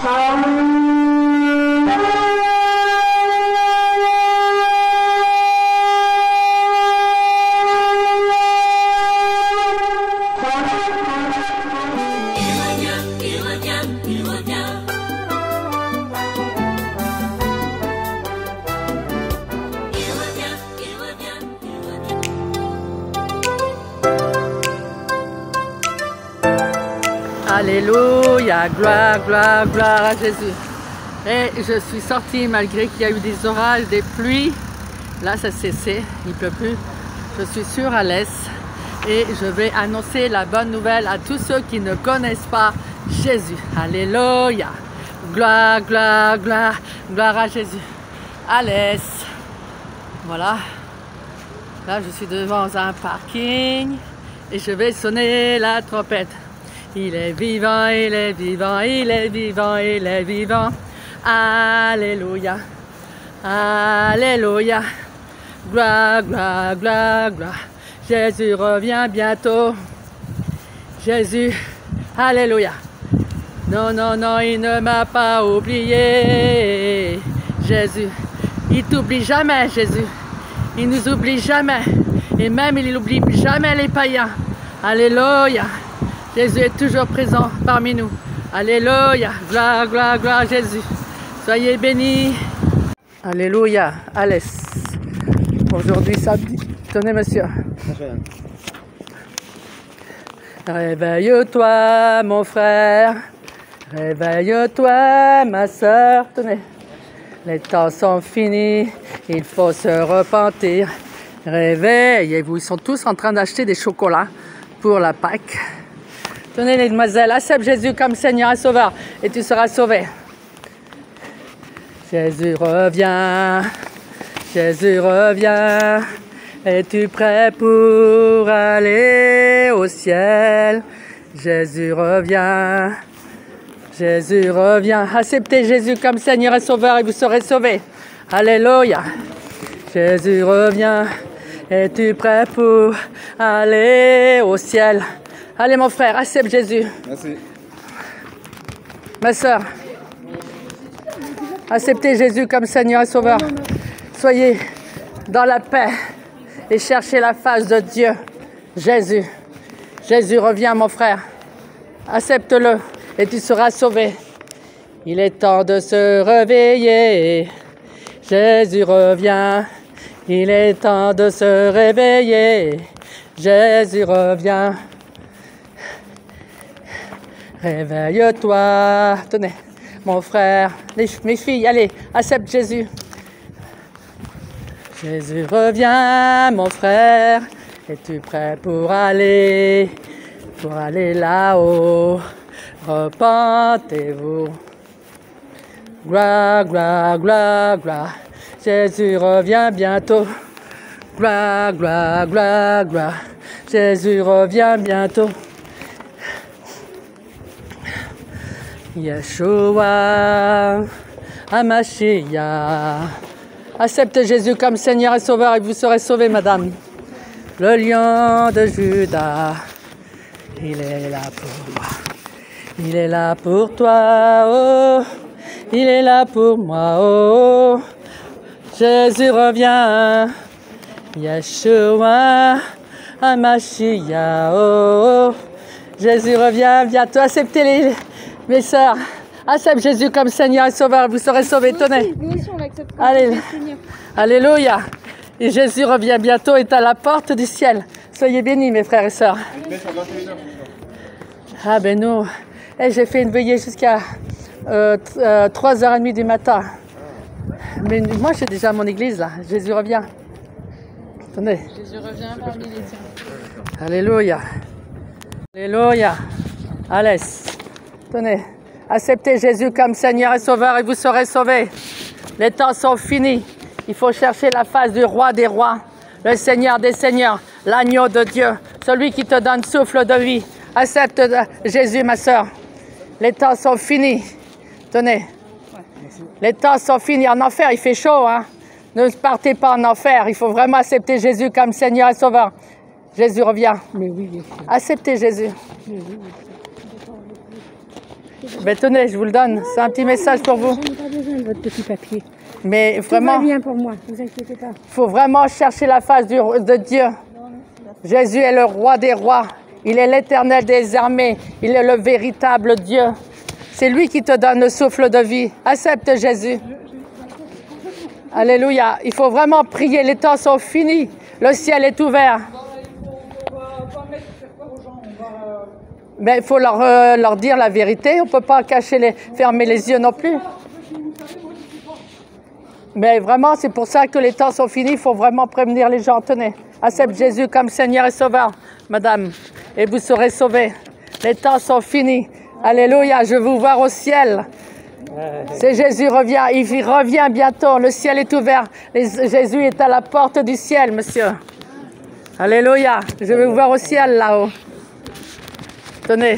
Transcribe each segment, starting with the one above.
Alléluia, gloire, gloire, gloire à Jésus. Et je suis sortie malgré qu'il y a eu des orages, des pluies. Là, ça a cessé, il ne pleut plus. Je suis sur Alès et je vais annoncer la bonne nouvelle à tous ceux qui ne connaissent pas Jésus. Alléluia, gloire, gloire, gloire, gloire à Jésus. Alès. Voilà. Là, je suis devant un parking et je vais sonner la trompette. Il est vivant, il est vivant, il est vivant, il est vivant. Alléluia, alléluia. Gloire, gloire, gloire, gloire. Jésus revient bientôt. Jésus, alléluia. Non, non, non, il ne m'a pas oublié. Jésus, il t'oublie jamais, Jésus. Il nous oublie jamais. Et même, il n'oublie jamais les païens. Alléluia. Jésus est toujours présent parmi nous. Alléluia. Gloire, gloire, gloire à Jésus. Soyez bénis. Alléluia. Alès. Aujourd'hui, samedi. Tenez, monsieur. Réveille-toi, mon frère. Réveille-toi, ma soeur. Tenez. Les temps sont finis. Il faut se repentir. Réveillez-vous. Ils sont tous en train d'acheter des chocolats pour la Pâque. Tenez les demoiselles, accepte Jésus comme Seigneur et Sauveur et tu seras sauvé. Jésus revient, Jésus revient. Es-tu prêt pour aller au ciel? Jésus revient, Jésus revient. Acceptez Jésus comme Seigneur et Sauveur et vous serez sauvés. Alléluia. Jésus revient. Es-tu prêt pour aller au ciel? Allez mon frère, accepte Jésus. Merci. Ma soeur, acceptez Jésus comme Seigneur et Sauveur. Soyez dans la paix et cherchez la face de Dieu. Jésus. Jésus revient mon frère. Accepte-le et tu seras sauvé. Il est temps de se réveiller. Jésus revient. Il est temps de se réveiller. Jésus revient. Réveille-toi. Tenez, mon frère, mes filles, allez, accepte Jésus. Jésus revient, mon frère. Es-tu prêt pour aller là-haut? Repentez-vous. Gloire, gloire, gloire, gloire. Jésus revient bientôt. Gloire, gloire, gloire, gloire. Jésus revient bientôt. Yeshua, Hamashiach. Accepte Jésus comme Seigneur et Sauveur et vous serez sauvés, madame. Le lion de Juda, il est là pour moi. Il est là pour toi, oh. Il est là pour moi, oh. Jésus revient. Yeshua, Hamashiach, oh. Jésus revient bientôt. Acceptez mes sœurs, accepte Jésus comme Seigneur et Sauveur, vous serez sauvés. Tenez. Allez. Alléluia. Et Jésus revient bientôt, est à la porte du ciel. Soyez bénis, mes frères et sœurs. Ah ben nous, j'ai fait une veillée jusqu'à 3h30 du matin. Mais moi, j'ai déjà mon église là. Jésus revient. Tenez. Jésus revient parmi les tiens. Alléluia. Alléluia. Alès. Tenez, acceptez Jésus comme Seigneur et Sauveur et vous serez sauvés. Les temps sont finis. Il faut chercher la face du roi des rois, le Seigneur des seigneurs, l'agneau de Dieu, celui qui te donne souffle de vie. Accepte Jésus, ma soeur. Les temps sont finis. Tenez, les temps sont finis. En enfer, il fait chaud, hein. Ne partez pas en enfer. Il faut vraiment accepter Jésus comme Seigneur et Sauveur. Jésus revient. Mais oui, bien sûr. Acceptez Jésus. Ben tenez, je vous le donne. C'est un petit message pour vous. Je n'ai pas besoin de votre petit papier. Mais Tout va vraiment, bien pour moi, ne vous inquiétez pas. il faut vraiment chercher la face de Dieu. Jésus est le roi des rois. Il est l'éternel des armées. Il est le véritable Dieu. C'est lui qui te donne le souffle de vie. Accepte Jésus. Alléluia. Il faut vraiment prier. Les temps sont finis. Le ciel est ouvert. Mais il faut leur dire la vérité. On ne peut pas fermer les yeux non plus. Mais vraiment, c'est pour ça que les temps sont finis. Il faut vraiment prévenir les gens. Tenez, accepte Jésus comme Seigneur et Sauveur, madame, et vous serez sauvés. Les temps sont finis. Alléluia, je veux vous voir au ciel. C'est Jésus revient, il revient bientôt. Le ciel est ouvert. Jésus est à la porte du ciel, monsieur. Alléluia, je veux vous voir au ciel là-haut. Tenez.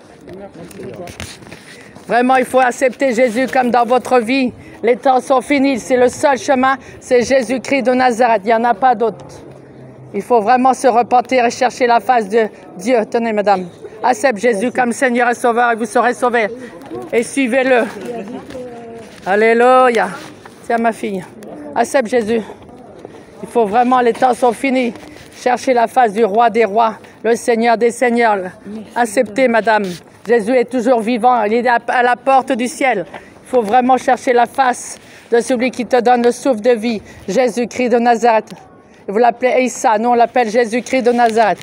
Vraiment, il faut accepter Jésus comme dans votre vie. Les temps sont finis, c'est le seul chemin, c'est Jésus-Christ de Nazareth, il n'y en a pas d'autre. Il faut vraiment se repentir et chercher la face de Dieu. Tenez, madame, accepte Jésus comme Seigneur et Sauveur et vous serez sauvés. Et suivez-le. Alléluia. Tiens, ma fille, accepte Jésus. Il faut vraiment, les temps sont finis. Cherchez la face du roi des rois, le Seigneur des seigneurs. Acceptez, madame. Jésus est toujours vivant, il est à la porte du ciel. Il faut vraiment chercher la face de celui qui te donne le souffle de vie, Jésus-Christ de Nazareth. Vous l'appelez Issa, nous on l'appelle Jésus-Christ de Nazareth.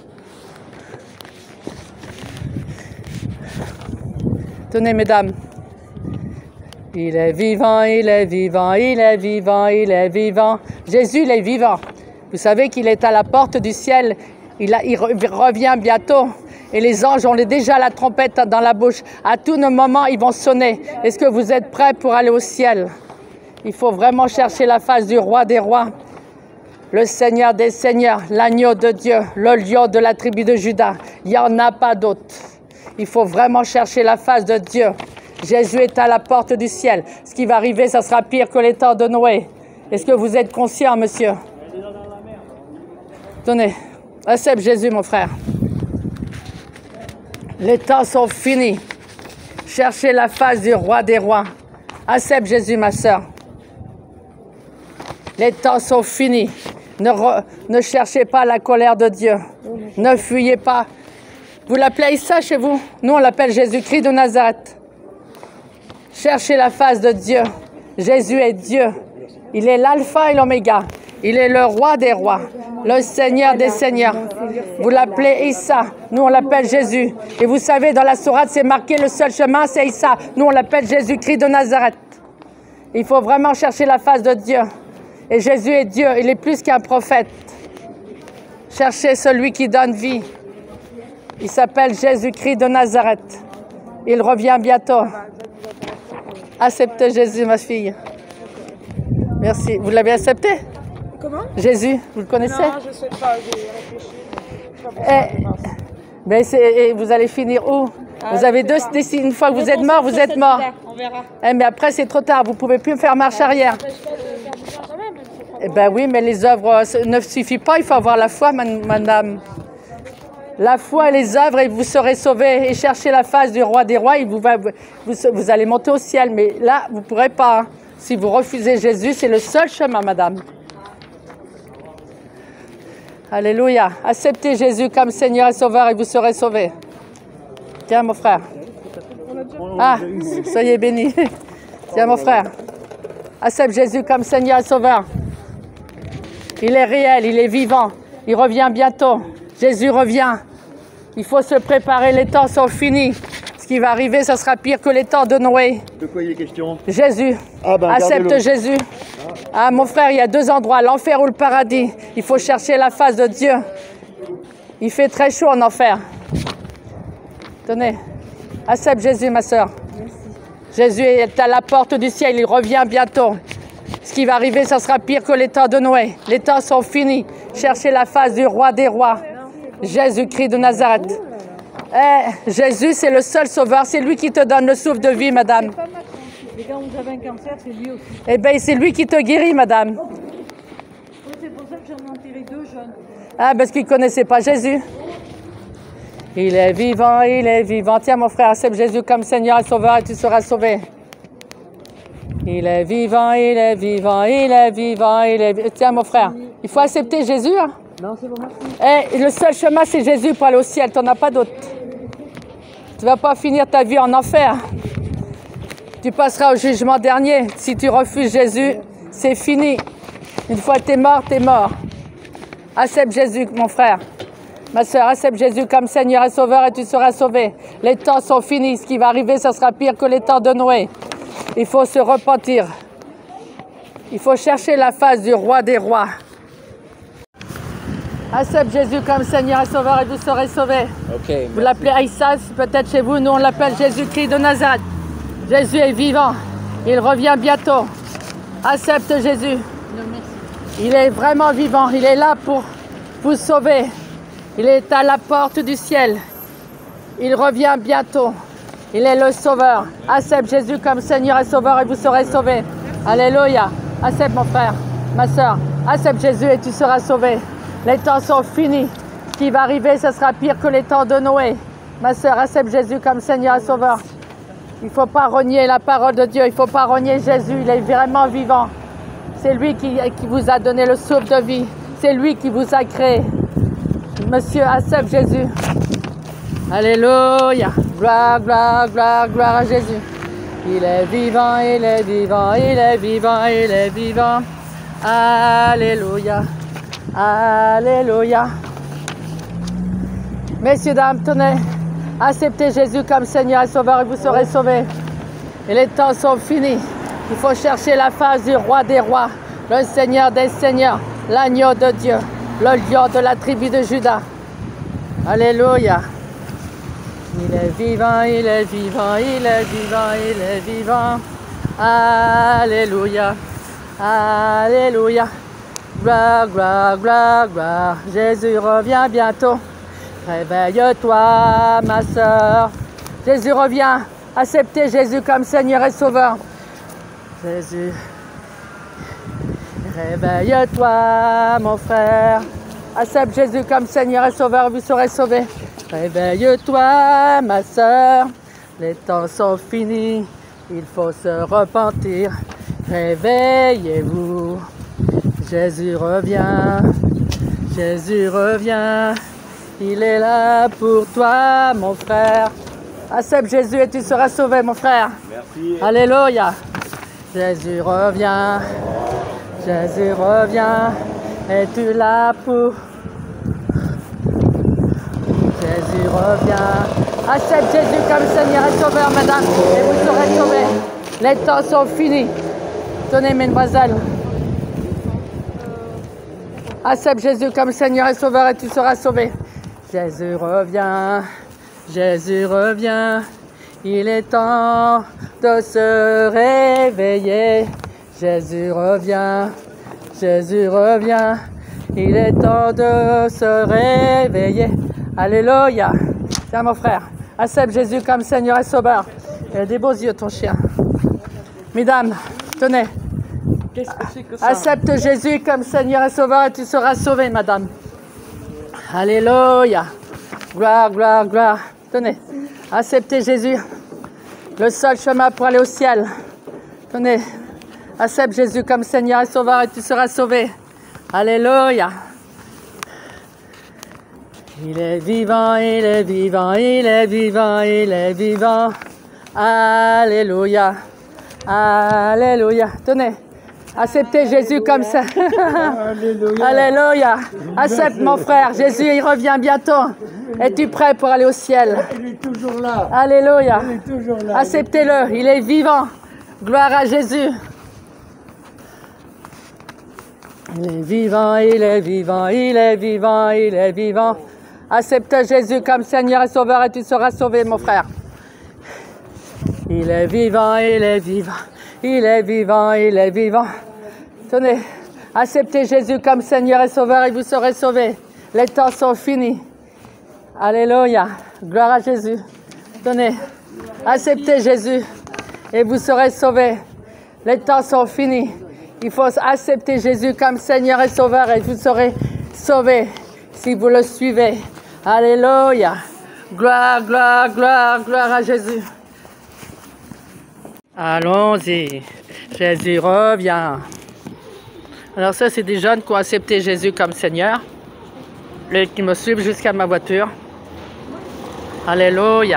Tenez, mesdames. Il est vivant, il est vivant, il est vivant, il est vivant. Jésus, il est vivant. Vous savez qu'il est à la porte du ciel. Il revient bientôt. Et les anges ont déjà la trompette dans la bouche. À tout moment, ils vont sonner. Est-ce que vous êtes prêts pour aller au ciel? Il faut vraiment chercher la face du roi des rois, le Seigneur des seigneurs, l'agneau de Dieu, le lion de la tribu de Juda. Il n'y en a pas d'autre. Il faut vraiment chercher la face de Dieu. Jésus est à la porte du ciel. Ce qui va arriver, ça sera pire que les temps de Noé. Est-ce que vous êtes conscient, monsieur? Tenez, accepte Jésus, mon frère. Les temps sont finis. Cherchez la face du roi des rois. Accepte Jésus, ma sœur. Les temps sont finis. Ne cherchez pas la colère de Dieu. Ne fuyez pas. Vous l'appelez Issa chez vous? Nous, on l'appelle Jésus-Christ de Nazareth. Cherchez la face de Dieu. Jésus est Dieu. Il est l'alpha et l'oméga. Il est le roi des rois, le Seigneur des seigneurs. Vous l'appelez Issa, nous on l'appelle Jésus. Et vous savez, dans la sourate, c'est marqué le seul chemin, c'est Issa. Nous on l'appelle Jésus-Christ de Nazareth. Il faut vraiment chercher la face de Dieu. Et Jésus est Dieu, il est plus qu'un prophète. Cherchez celui qui donne vie. Il s'appelle Jésus-Christ de Nazareth. Il revient bientôt. Acceptez Jésus, ma fille. Merci. Vous l'avez accepté? Comment? Jésus, vous le connaissez? Non, je ne sais pas, j'ai réfléchi. Et vous allez finir où? Vous avez deux décisions. Une fois que vous êtes mort, vous êtes mort. On verra. Mais après, c'est trop tard. Vous ne pouvez plus faire marche arrière. Oui, mais les œuvres ne suffisent pas. Il faut avoir la foi, madame. La foi et les œuvres, et vous serez sauvés. Et cherchez la face du roi des rois, et vous allez monter au ciel. Mais là, vous ne pourrez pas. Hein. Si vous refusez Jésus, c'est le seul chemin, madame. Alléluia. Acceptez Jésus comme Seigneur et Sauveur et vous serez sauvés. Tiens, mon frère. Ah, soyez bénis. Tiens, mon frère. Accepte Jésus comme Seigneur et Sauveur. Il est réel, il est vivant. Il revient bientôt. Jésus revient. Il faut se préparer, les temps sont finis. Ce qui va arriver, ça sera pire que les temps de Noé. De quoi il est question? Jésus. Accepte Jésus. Ah, mon frère, il y a deux endroits, l'enfer ou le paradis. Il faut chercher la face de Dieu. Il fait très chaud en enfer. Tenez, accepte Jésus, ma sœur. Jésus est à la porte du ciel, il revient bientôt. Ce qui va arriver, ça sera pire que les temps de Noé. Les temps sont finis. Cherchez la face du roi des rois, Jésus-Christ de Nazareth. Jésus, c'est le seul sauveur, c'est lui qui te donne le souffle de vie, madame. Et quand vous avez un cancer, c'est lui aussi. C'est lui qui te guérit, madame. C'est pour ça que j'en ai enterré deux jeunes. Ah, parce qu'il ne connaissait pas Jésus. Il est vivant, il est vivant. Tiens, mon frère, accepte Jésus comme Seigneur et Sauveur et tu seras sauvé. Il est vivant, il est vivant, il est vivant, il est vivant. Tiens, mon frère, il faut accepter Jésus. Hein? Non, c'est bon, merci. Et le seul chemin, c'est Jésus pour aller au ciel. Tu n'en as pas d'autre. Tu ne vas pas finir ta vie en enfer. Tu passeras au jugement dernier. Si tu refuses Jésus, c'est fini. Une fois que tu es mort, tu es mort. Accepte Jésus, mon frère. Ma soeur, accepte Jésus comme Seigneur et Sauveur et tu seras sauvé. Les temps sont finis. Ce qui va arriver, ça sera pire que les temps de Noé. Il faut se repentir. Il faut chercher la face du roi des rois. Accepte Jésus comme Seigneur et Sauveur et vous serez sauvés. Okay, vous l'appelez Aïssa, peut-être chez vous. Nous, on l'appelle Jésus-Christ de Nazareth. Jésus est vivant. Il revient bientôt. Accepte Jésus. Non, merci. Il est vraiment vivant. Il est là pour vous sauver. Il est à la porte du ciel. Il revient bientôt. Il est le Sauveur. Accepte Jésus comme Seigneur et Sauveur et vous serez sauvés. Alléluia. Accepte mon frère, ma soeur. Accepte Jésus et tu seras sauvé. Les temps sont finis. Ce qui va arriver, ce sera pire que les temps de Noé. Ma soeur, accepte Jésus comme Seigneur et Sauveur. Il ne faut pas renier la parole de Dieu. Il ne faut pas renier Jésus. Il est vraiment vivant. C'est lui qui vous a donné le souffle de vie. C'est lui qui vous a créé. Monsieur, accepte Jésus. Alléluia. Gloire, gloire, gloire, gloire à Jésus. Il est vivant, il est vivant, il est vivant, il est vivant. Alléluia. Alléluia. Messieurs, dames, tenez. Acceptez Jésus comme Seigneur et Sauveur et vous serez sauvés. Et les temps sont finis. Il faut chercher la face du roi des rois, le Seigneur des seigneurs, l'agneau de Dieu, le lion de la tribu de Juda. Alléluia. Il est vivant, il est vivant, il est vivant, il est vivant. Alléluia. Alléluia. Gloire, gloire, gloire, gloire. Jésus revient bientôt. Réveille-toi, ma sœur. Jésus revient. Acceptez Jésus comme Seigneur et Sauveur. Jésus. Réveille-toi, mon frère. Accepte Jésus comme Seigneur et Sauveur, vous serez sauvés. Réveille-toi, ma sœur. Les temps sont finis. Il faut se repentir. Réveillez-vous. Jésus revient. Jésus revient. Il est là pour toi, mon frère. Accepte Jésus et tu seras sauvé, mon frère. Merci. Alléluia. Jésus revient. Jésus revient. Es-tu là pour... Jésus revient. Accepte Jésus comme Seigneur et Sauveur, madame, et vous serez sauvés. Les temps sont finis. Tenez, mesdemoiselles. Accepte Jésus comme Seigneur et Sauveur et tu seras sauvé. Jésus revient. Jésus revient. Il est temps de se réveiller. Jésus revient. Jésus revient. Il est temps de se réveiller. Alléluia. Tiens, mon frère. Accepte Jésus comme Seigneur et Sauveur. Il a des beaux yeux, ton chien. Mesdames, tenez. Qu'est-ce que c'est que ça? Accepte Jésus comme Seigneur et Sauveur et tu seras sauvée, madame. Alléluia. Gloire, gloire, gloire. Tenez. Acceptez Jésus. Le seul chemin pour aller au ciel. Tenez. Accepte Jésus comme Seigneur et Sauveur et tu seras sauvé. Alléluia. Il est vivant, il est vivant, il est vivant, il est vivant. Alléluia. Alléluia. Tenez. Acceptez Jésus comme ça. Alléluia. Alléluia. Accepte mon frère. Jésus, il revient bientôt. Es-tu prêt pour aller au ciel? Il est toujours là. Alléluia. Il est toujours là. Acceptez-le. Il est vivant. Gloire à Jésus. Il est vivant, il est vivant, il est vivant, il est vivant. Accepte Jésus comme Seigneur et Sauveur et tu seras sauvé, mon frère. Il est vivant, il est vivant, il est vivant, il est vivant. Tenez, acceptez Jésus comme Seigneur et Sauveur et vous serez sauvés. Les temps sont finis. Alléluia. Gloire à Jésus. Tenez, acceptez Jésus et vous serez sauvés. Les temps sont finis. Il faut accepter Jésus comme Seigneur et Sauveur et vous serez sauvés si vous le suivez. Alléluia. Gloire, gloire, gloire, gloire à Jésus. Allons-y, Jésus revient. Alors ça, c'est des jeunes qui ont accepté Jésus comme Seigneur et qui me suivent jusqu'à ma voiture. Alléluia.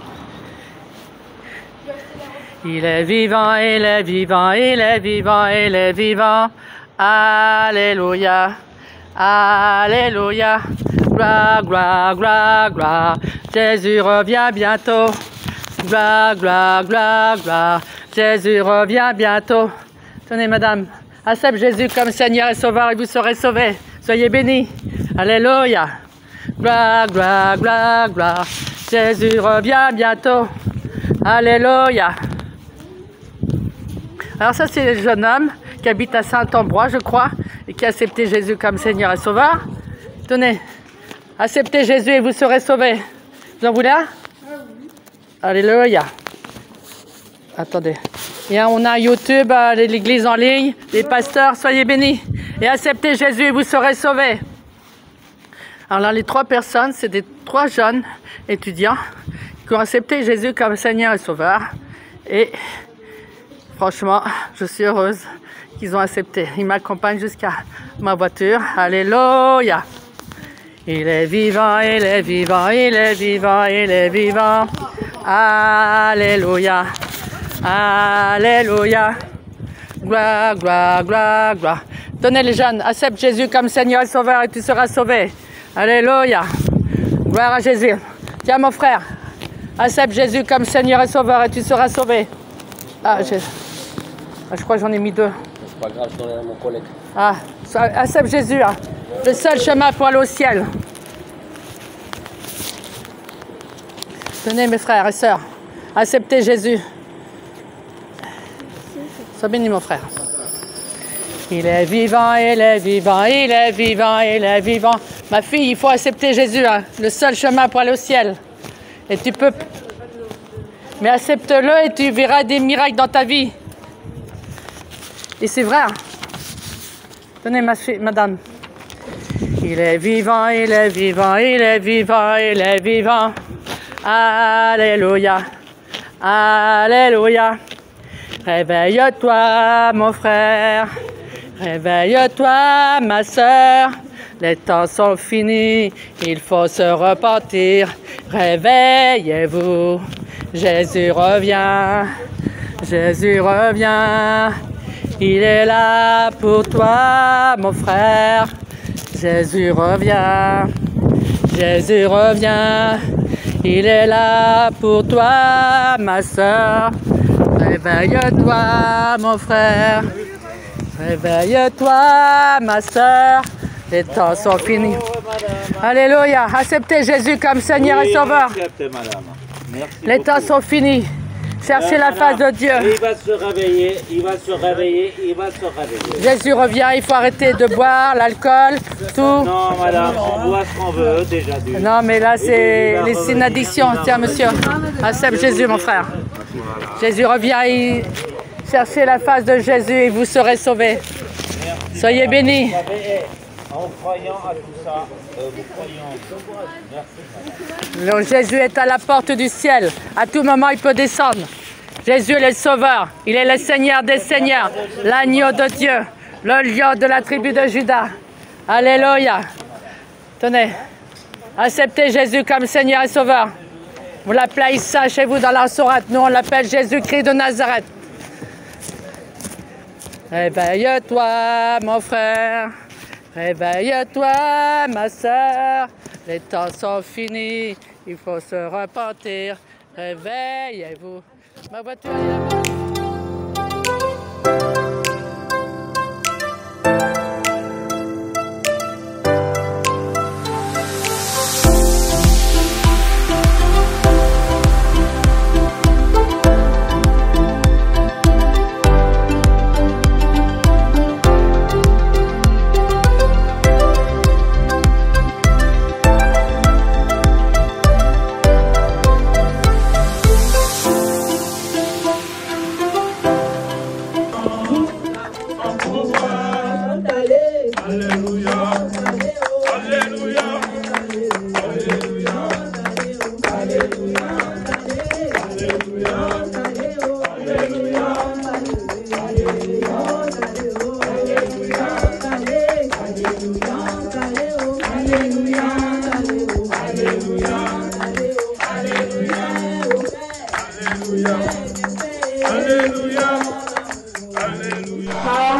Il est vivant, il est vivant, il est vivant, il est vivant. Alléluia. Alléluia. Gloire, gloire, gloire, gloire. Jésus revient bientôt. Gloire, gloire, gloire, gloire. Jésus revient bientôt. Tenez, madame, accepte Jésus comme Seigneur et Sauveur et vous serez sauvés. Soyez bénis. Alléluia. Gloire, gloire, gloire, gloire. Jésus revient bientôt. Alléluia. Alors ça, c'est le jeune homme qui habite à Saint-Ambroise, je crois, et qui a accepté Jésus comme Seigneur et Sauveur. Tenez, acceptez Jésus et vous serez sauvés. Vous en voulez un? Alléluia. Attendez. Et on a YouTube, l'église en ligne, les pasteurs, soyez bénis. Et acceptez Jésus et vous serez sauvés. Alors là, les 3 personnes, c'est des 3 jeunes étudiants qui ont accepté Jésus comme Seigneur et Sauveur. Et franchement, je suis heureuse qu'ils ont accepté. Ils m'accompagnent jusqu'à ma voiture. Alléluia. Il est vivant, il est vivant, il est vivant, il est vivant. Alléluia. Alléluia. Gloire, gloire, gloire, gloire. Tenez les jeunes, accepte Jésus comme Seigneur et Sauveur et tu seras sauvé. Alléluia. Gloire à Jésus. Tiens mon frère, accepte Jésus comme Seigneur et Sauveur et tu seras sauvé. Je crois que j'en ai mis 2. C'est pas grave, je donne à mon collègue. Accepte Jésus, hein. Le seul chemin pour aller au ciel. Tenez mes frères et sœurs, acceptez Jésus. Sois béni mon frère. Il est vivant, il est vivant, il est vivant, il est vivant. Ma fille, il faut accepter Jésus, hein. Le seul chemin pour aller au ciel. Et tu peux... Mais accepte-le et tu verras des miracles dans ta vie. Et c'est vrai. Hein. Tenez ma fille, madame. Il est vivant, il est vivant, il est vivant, il est vivant. Alléluia. Alléluia. Réveille-toi, mon frère. Réveille-toi, ma sœur. Les temps sont finis, il faut se repentir. Réveillez-vous. Jésus revient. Jésus revient. Il est là pour toi, mon frère. Jésus revient. Jésus revient. Il est là pour toi, ma sœur. Réveille-toi, mon frère. Réveille-toi, ma sœur. Les temps sont finis. Alléluia. Acceptez Jésus comme Seigneur et Sauveur. Les temps sont finis. Cherchez la face de Dieu. Il va se réveiller, il va se réveiller, il va se réveiller. Jésus revient, il faut arrêter de boire, l'alcool, tout. Non, madame, on boit ce qu'on veut, déjà. Non, mais là, c'est une addiction. Tiens, monsieur, accepte Jésus, mon frère. Jésus revient, cherchez la face de Jésus et vous serez sauvés. Soyez bénis. En croyant à tout ça, vous croyez en Dieu. Donc, Jésus est à la porte du ciel. À tout moment, il peut descendre. Jésus est le Sauveur. Il est le Seigneur des Seigneurs. L'agneau de Dieu. Le lion de la tribu de Juda. Alléluia. Tenez. Acceptez Jésus comme Seigneur et Sauveur. Vous l'appelez Issa chez vous dans la Sourate. Nous, on l'appelle Jésus-Christ de Nazareth. Réveille-toi, mon frère. Réveille-toi, ma sœur, les temps sont finis, il faut se repentir. Réveillez-vous. Ma voiture est là-bas. Alléluia. Alléluia.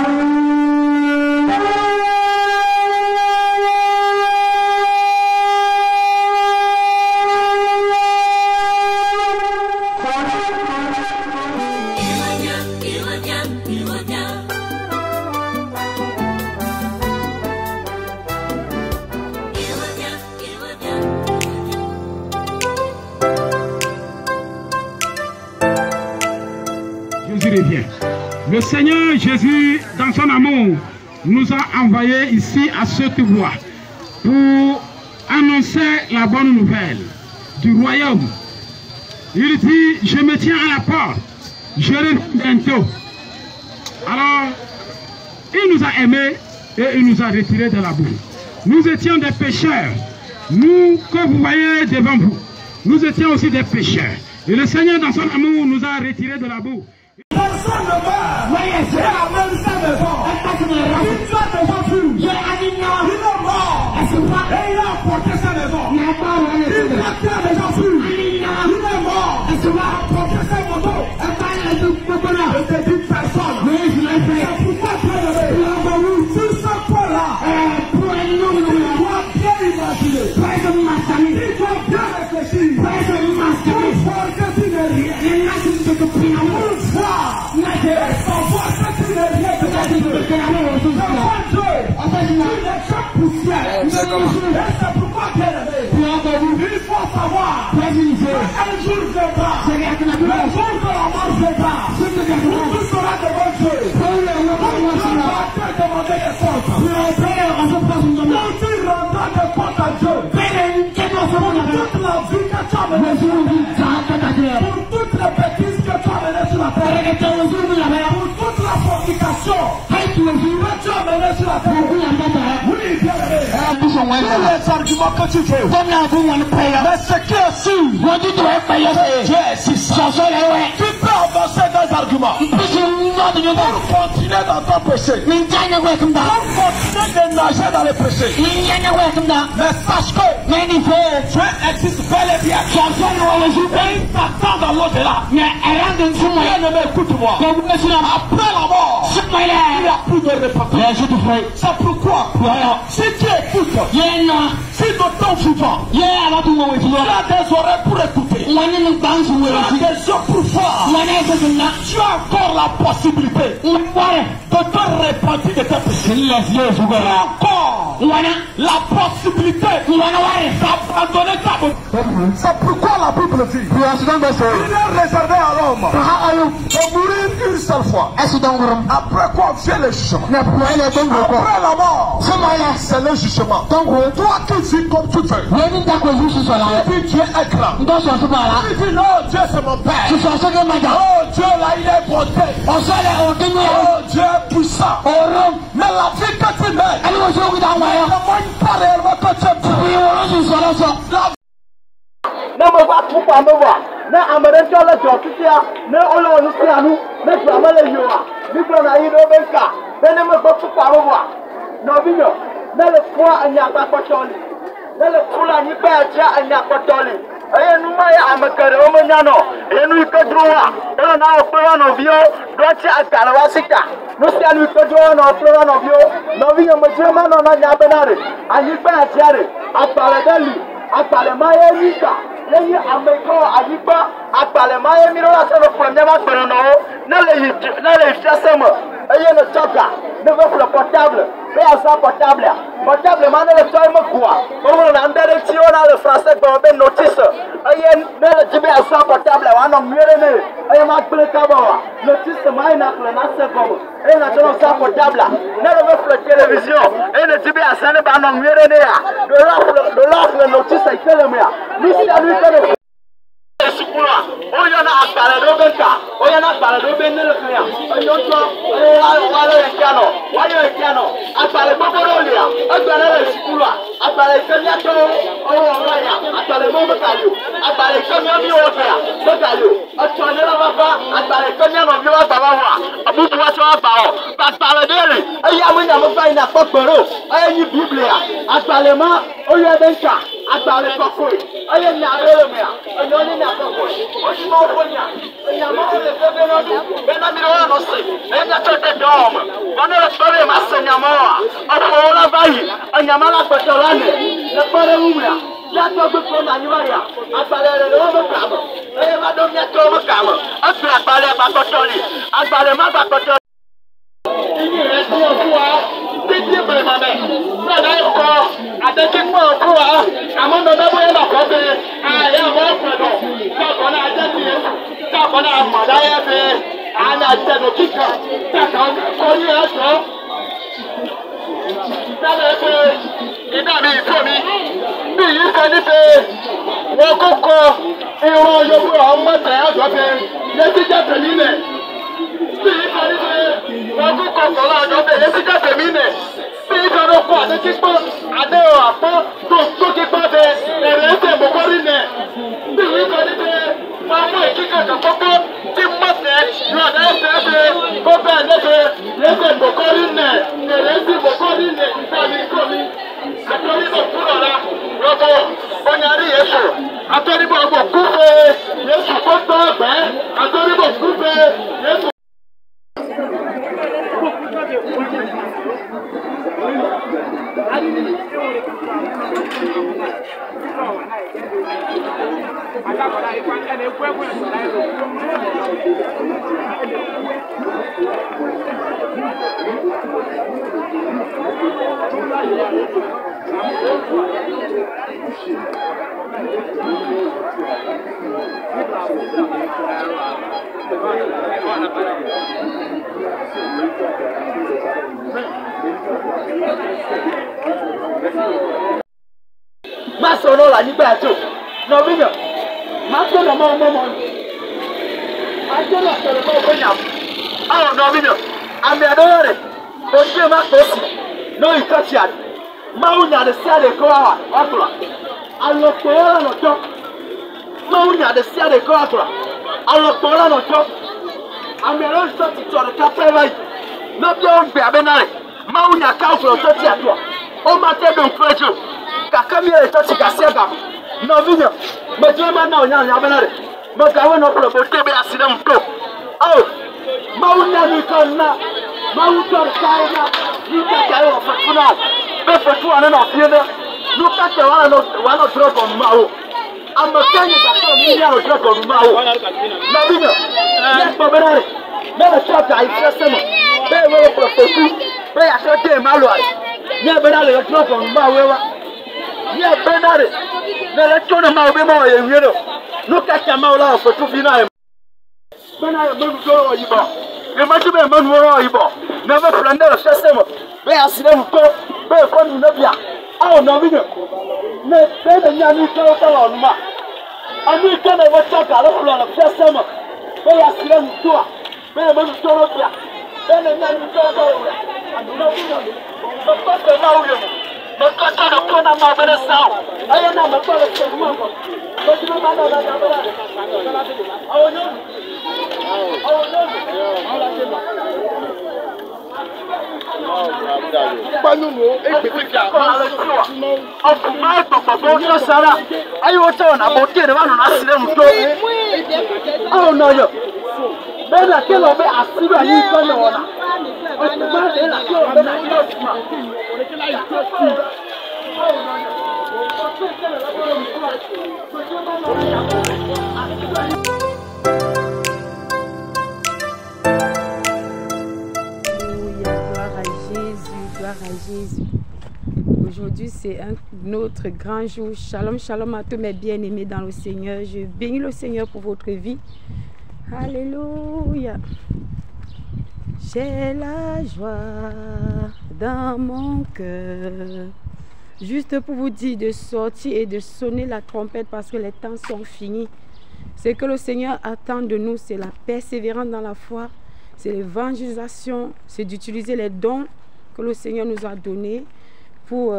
Le Seigneur Jésus, dans son amour, nous a envoyés ici à cette voie pour annoncer la bonne nouvelle du royaume. Il dit, je me tiens à la porte, je reviens bientôt. Alors, il nous a aimés et il nous a retirés de la boue. Nous étions des pécheurs. Nous, que vous voyez devant vous, nous étions aussi des pécheurs. Et le Seigneur, dans son amour, nous a retirés de la boue. Personne ne meurt. C'est la même sa maison. Si tu as déjà vu, il est mort. Et il a apporté sa maison. Si tu as déjà vu, il est mort. Et il a apporté sa maison. Et c'est une personne. C'est pourquoi tu es levé. Sur ce point-là, tu dois bien imaginer. Tu dois bien réfléchir. Pour voir que tu n'es rien. Pour voir. Sans voir que tu n'es rien. Et c'est pourquoi tu es levé. Il faut savoir qu'un jour viendra. Le jour de la mort viendra. Où tu seras devant Dieu. Dieu va te demander des comptes. Quand tu rendras des comptes à Dieu, pour toute la vie que tu as menée sur la terre, pour toutes les bêtises que tu as menées sur la terre, pour toute la fornication que tu as menée sur la terre, oui, bien aimé. Tous les arguments que tu veux, mais ce qui est sûr, Dieu existe. Tu peux avancer des arguments pour continuer dans ton péché, pour continuer de nager dans le péché. Mais sache que Dieu existe bel et bien. Et il t'attend dans l'au-delà. Bien-aimé, écoute-moi. Après la mort, il n'y a plus de repentance. C'est pourquoi, si tu écoutes, si de ton vivant, tu as des oreilles pour écouter, tu as des yeux pour voir, tu as encore la possibilité de te repentir de tes péchés. Tu as encore la possibilité d'abandonner ta vie. C'est pourquoi la Bible dit, il est réservé à l'homme de mourir une seule fois. Après quoi vient le jugement. Après la mort, c'est le jugement. Toi qui vis comme tu veux, tu dis Dieu est grand. Tu dis non, Dieu c'est mon père. Oh Dieu là il est bonté. Oh Dieu est puissant. Mais la vie que tu mets, ne montre pas réellement que tu es Dieu. Ne me vois tout pas me voir. Ne amène pas le jour tout ça. Ne on nous fait à nous. Ne tu amènes le yoa. Ni qu'on a eu le benka. Ne me vois tout pas me voir. Non vigno. Ne le foi à n'y a pas potoli. Ne le foula ni pas à n'y a pas potoli. Et nous maya à me carrer au maniano. Et nous que droit. Et on a offert nos vieux. Doit y à Karawasika. Nous sommes nous que droit nos offert nos vieux. Nos vigno me dit man on a n'y a pas d'aller. À n'y pas à tirer. À parler de lui. À parler maya Nika. Yeye ameko ayipa apalema yemiro la se le premier ma penono na le fiasema eye ne choka ne veut le portable mais à ça portable man le toy me quoi on na ndere ti on a le français bon ben notice eye ne le jibe à ça portable wa no mirene eye ma pele kaba notice mai na le na se comme eye na tono ça portable ne le veut le télévision eye ne jibe à ça ne ba no mirene ya de l'offre notice et que le mea nous si lui que Sukula, oyana akpala do benka, oyana akpala do benele kaya, oyonto, wale ekiano, akpala boboro lia, akpala le sukula, akpala kenya to, oya, akpala bobo kalio, akpala kenya mi oya, bokalio, akpala la baba, akpala kenya no biwa baba wa, abubu wa so baba, akpala dele, aya mo nya mo fa ina kokoro, aya ni biblia, akpala ma, oya benka, akpala kokoi, aya nya rele mea, oyoni na kokoi, oji mo bonya. Aujourd'hui, c'est un autre grand jour. Shalom, shalom à tous mes bien-aimés dans le Seigneur. Je bénis le Seigneur pour votre vie. Alléluia. J'ai la joie dans mon cœur. Juste pour vous dire de sortir et de sonner la trompette parce que les temps sont finis. Ce que le Seigneur attend de nous, c'est la persévérance dans la foi, c'est l'évangélisation, c'est d'utiliser les dons que le Seigneur nous a donnés pour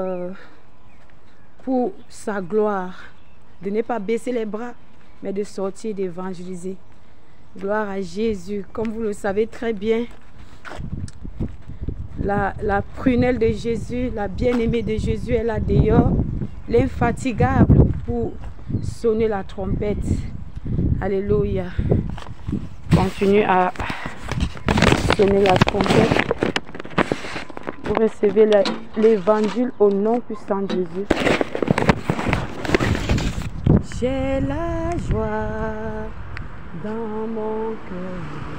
sa gloire, de ne pas baisser les bras, mais de sortir d'évangéliser. Gloire à Jésus. Comme vous le savez très bien, la prunelle de Jésus, la bien-aimée de Jésus est là dehors, l'infatigable pour sonner la trompette. Alléluia. Continue à sonner la trompette. Vous recevez l'évangile au nom puissant de Jésus. J'ai la joie dans mon cœur.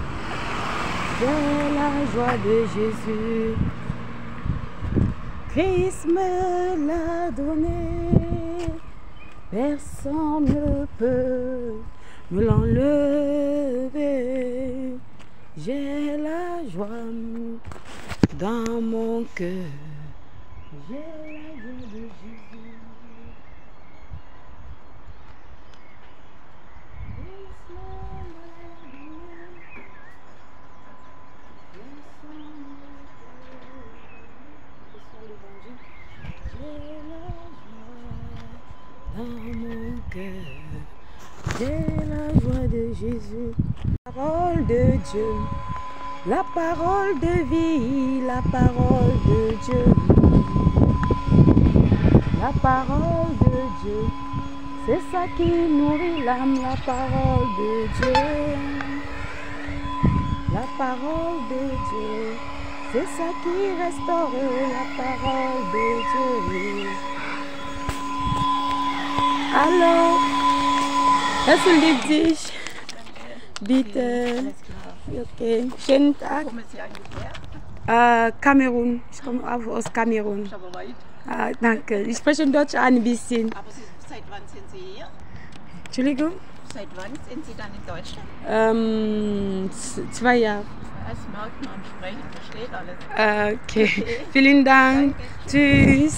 J'ai la joie de Jésus. Christ me l'a donné. Personne ne peut me l'enlever. J'ai la joie dans mon cœur. J'ai la joie de Jésus. Dans mon cœur, j'ai la joie de Jésus. La parole de Dieu, la parole de vie, la parole de Dieu. La parole de Dieu, c'est ça qui nourrit l'âme, la parole de Dieu. La parole de Dieu, c'est ça qui restaure, la parole de Dieu. Hallo, was lieb dich? Bitte. Okay, schönen Tag. Kommen Sie eigentlich her? Kamerun. Ich komme aus Kamerun. Ist aber weit. Danke. Ich spreche Deutsch ein bisschen. Aber seit wann sind Sie hier? Entschuldigung? Seit wann sind Sie dann in Deutschland? 2 Jahre. Das merkt man am Sprechen, versteht alles. Okay. Vielen Dank. Tschüss.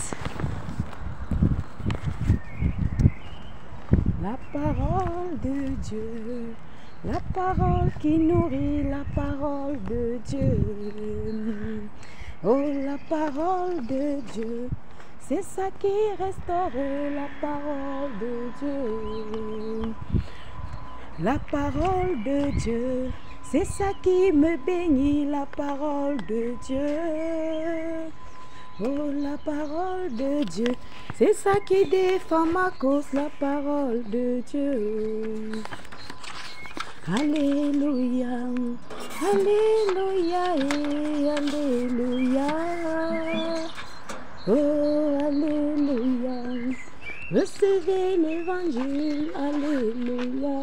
La parole de Dieu, la parole qui nourrit, la parole de Dieu. Oh, la parole de Dieu, c'est ça qui restaure, la parole de Dieu. La parole de Dieu, c'est ça qui me bénit, la parole de Dieu. Oh, la parole de Dieu, c'est ça qui défend ma cause, la parole de Dieu. Alléluia, alléluia, et alléluia. Oh, alléluia, recevez l'évangile, alléluia.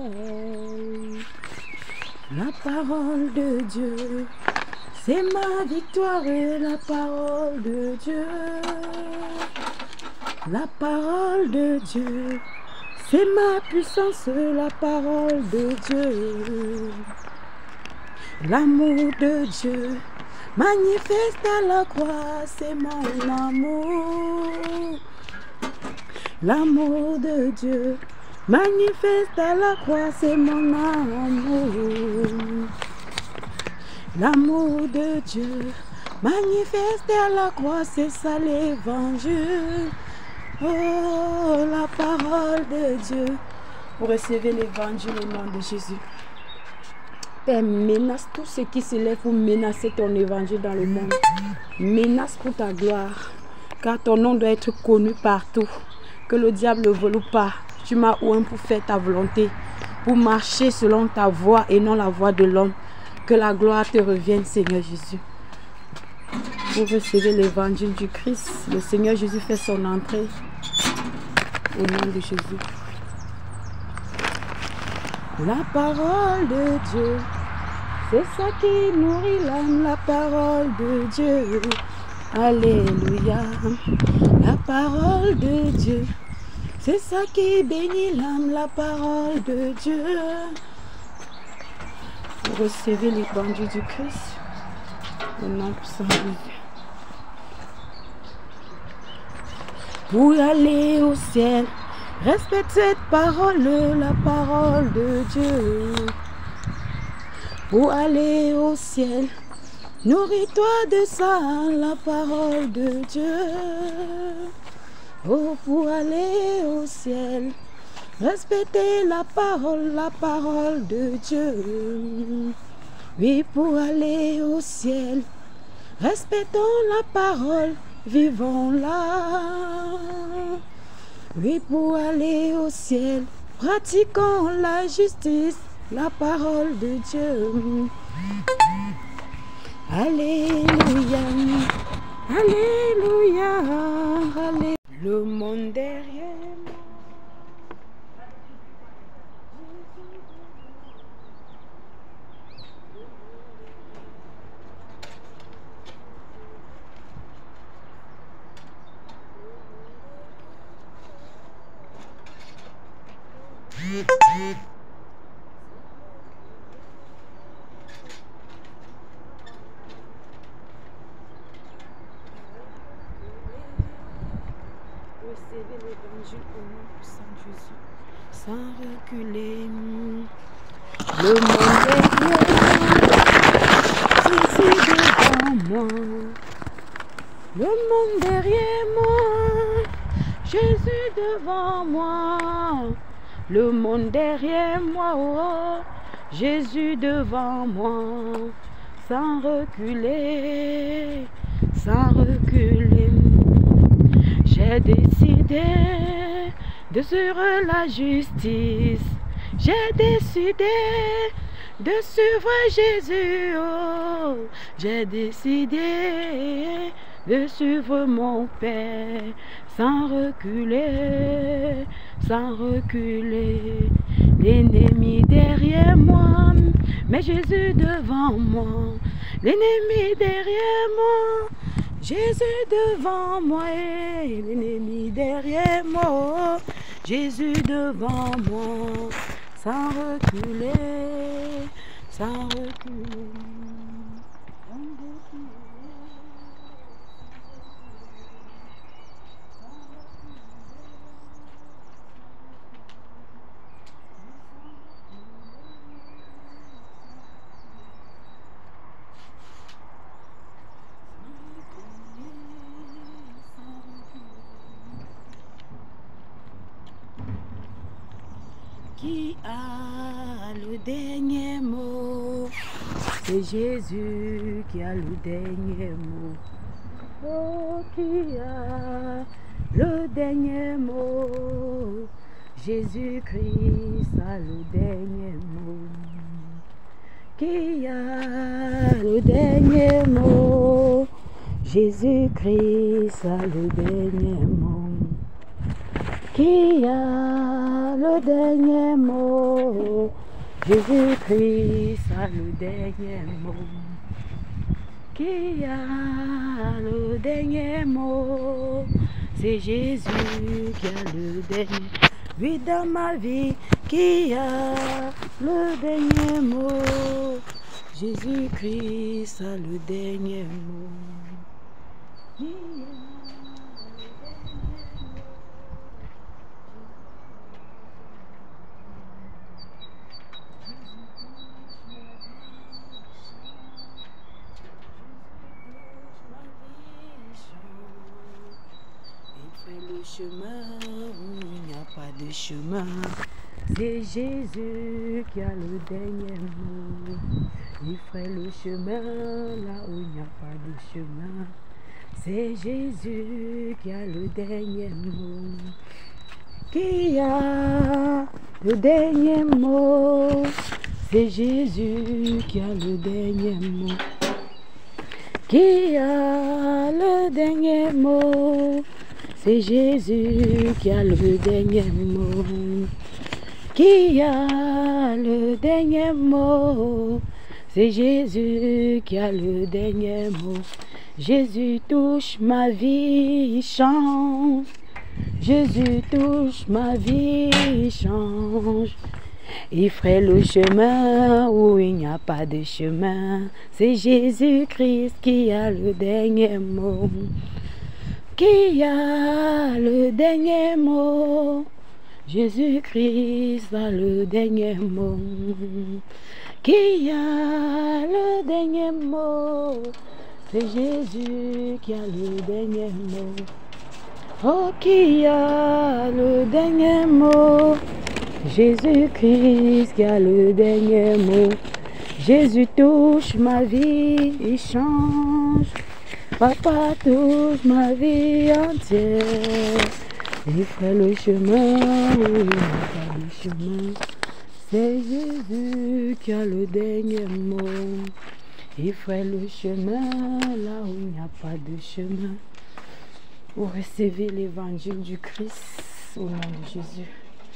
La parole de Dieu, c'est ma victoire, la parole de Dieu. La parole de Dieu, c'est ma puissance, la parole de Dieu. L'amour de Dieu manifeste à la croix, c'est mon amour. L'amour de Dieu manifeste à la croix, c'est mon amour. L'amour de Dieu manifesté à la croix, c'est ça l'évangile. Oh, la parole de Dieu. Vous recevez l'évangile au nom de Jésus. Père, menace tout ce qui se lève pour menacer ton évangile dans le monde. Menace pour ta gloire, car ton nom doit être connu partout. Que le diable ne vole pas. Tu m'as oint pour faire ta volonté, pour marcher selon ta voie et non la voie de l'homme. Que la gloire te revienne, Seigneur Jésus. Vous recevez l'évangile du Christ. Le Seigneur Jésus fait son entrée. Au nom de Jésus. La parole de Dieu, c'est ça qui nourrit l'âme, la parole de Dieu. Alléluia. La parole de Dieu, c'est ça qui bénit l'âme, la parole de Dieu. Vous recevez l'évangile du Christ au nom puissant de Dieu. Pour aller au ciel, respecte cette parole, la parole de Dieu. Pour aller au ciel, nourris-toi de ça, la parole de Dieu. Oh, pour aller au ciel, respectez la parole de Dieu. Oui, pour aller au ciel, respectons la parole, vivons-la. Oui, pour aller au ciel, pratiquons la justice, la parole de Dieu. Alléluia, alléluia, alléluia. Le monde derrière moi. Recevez l'évangile au nom puissant de Jésus, sans reculer. Le monde derrière moi, Jésus devant moi. Le monde derrière moi, Jésus devant moi. Le monde derrière moi, oh, Jésus devant moi, sans reculer, sans reculer. J'ai décidé de suivre la justice. J'ai décidé de suivre Jésus. Oh, j'ai décidé de suivre mon Père sans reculer, sans reculer. L'ennemi derrière moi, mais Jésus devant moi. L'ennemi derrière moi, Jésus devant moi, et l'ennemi derrière moi, Jésus devant moi, sans reculer, sans reculer. Qui a le dernier mot? C'est Jésus qui a le dernier mot. Oh, qui a le dernier mot? Jésus-Christ a le dernier mot. Qui a le dernier mot? Jésus-Christ a le dernier mot. Qui a le dernier mot? Jésus-Christ a le dernier mot. Qui a le dernier mot? C'est Jésus qui a le dernier. Oui, dans ma vie, qui a le dernier mot? Jésus-Christ a le dernier mot. Qui a le chemin où il n'y a pas de chemin, c'est Jésus qui a le dernier mot. Il fait le chemin là où il n'y a pas de chemin, c'est Jésus qui a le dernier mot. Qui a le dernier mot? C'est Jésus qui a le dernier mot. Qui a le dernier mot? C'est Jésus qui a le dernier mot. Qui a le dernier mot? C'est Jésus qui a le dernier mot. Jésus touche ma vie, change. Jésus touche ma vie, change. Il ferait le chemin où il n'y a pas de chemin. C'est Jésus-Christ qui a le dernier mot. Qui a le dernier mot? Jésus-Christ a le dernier mot. Qui a le dernier mot? C'est Jésus qui a le dernier mot. Oh, qui a le dernier mot? Jésus-Christ qui a le dernier mot. Jésus touche ma vie et change. Papa touche ma vie entière. Il fait le chemin où il n'y a pas de chemin. C'est Jésus qui a le dernier mot. Il ferait le chemin là où il n'y a pas de chemin. Vous recevez l'évangile du Christ au nom de Jésus.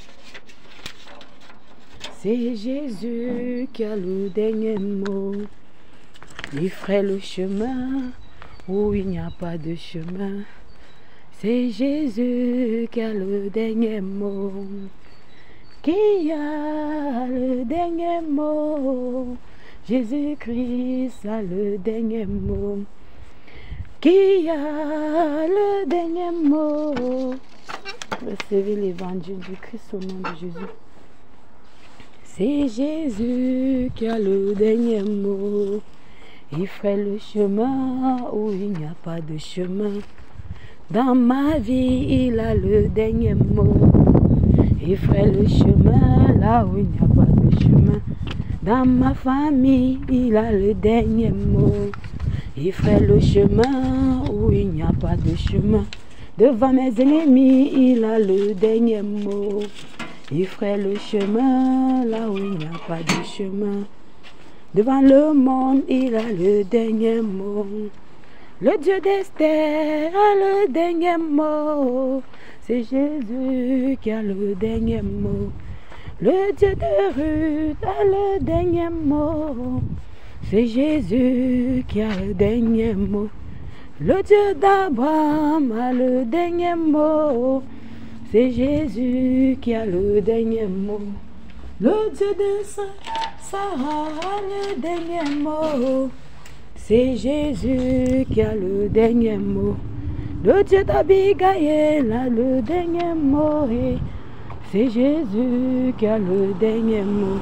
C'est Jésus qui a le dernier mot. Il ferait le chemin où il n'y a pas de chemin. C'est Jésus qui a le dernier mot. Qui a le dernier mot? Jésus-Christ a le dernier mot. Qui a le dernier mot? Recevez l'évangile du Christ au nom de Jésus. C'est Jésus qui a le dernier mot. Il ferait le chemin où il n'y a pas de chemin. Dans ma vie, il a le dernier mot. Il ferait le chemin là où il n'y a pas de chemin. Dans ma famille, il a le dernier mot. Il ferait le chemin où il n'y a pas de chemin. Devant mes ennemis, il a le dernier mot. Il ferait le chemin là où il n'y a pas de chemin. Devant le monde, il a le dernier mot. Le Dieu d'Esther a le dernier mot. C'est Jésus qui a le dernier mot. Le Dieu de Ruth a le dernier mot. C'est Jésus qui a le dernier mot. Le Dieu d'Abraham a le dernier mot. C'est Jésus qui a le dernier mot. Le Dieu de Sarah a le dernier mot. C'est Jésus qui a le dernier mot. Le Dieu d'Abigaïl a le dernier mot. C'est Jésus qui a le dernier mot.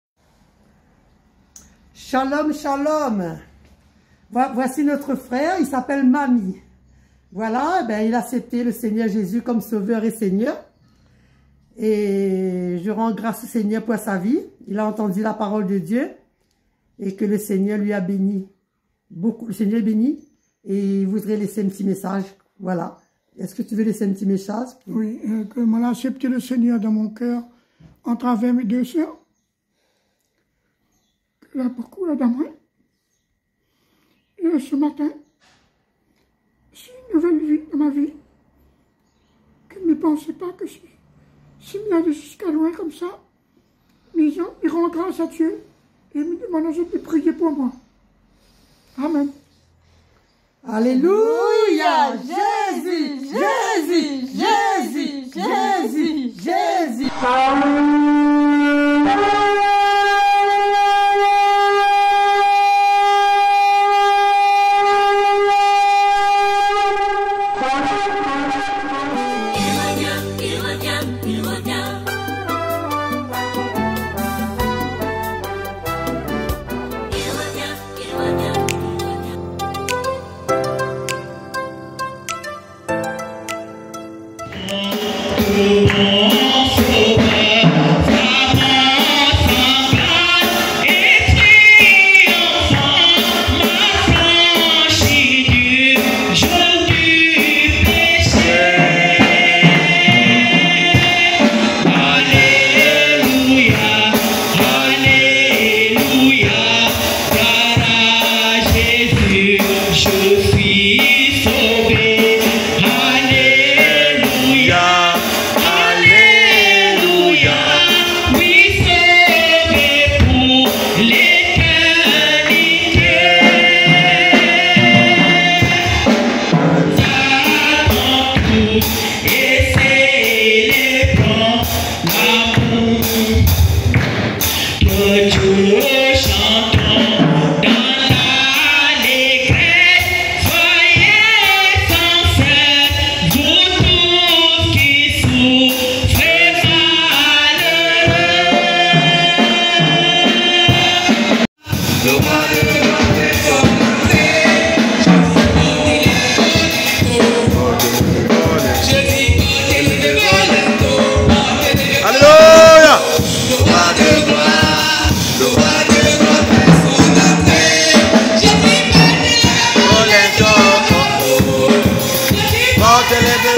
Shalom, shalom. Voici notre frère, il s'appelle Mami. Voilà, il a accepté le Seigneur Jésus comme sauveur et Seigneur. Et je rends grâce au Seigneur pour sa vie. Il a entendu la parole de Dieu et que le Seigneur lui a béni. Beaucoup, le Seigneur est béni et il voudrait laisser un petit message. Voilà. Est-ce que tu veux laisser un petit message? Oui, que moi j'ai accepté le Seigneur dans mon cœur en travers mes deux sœurs. Il a beaucoup aidé à moi. Et ce matin, c'est une nouvelle vie dans ma vie. Je ne pensais pas que si me allait jusqu'à loin comme ça, mais ils rendent grâce à Dieu et me demandent de prier pour moi. Amen. Alléluia! Jésus, Jésus, Jésus, Jésus, Jésus.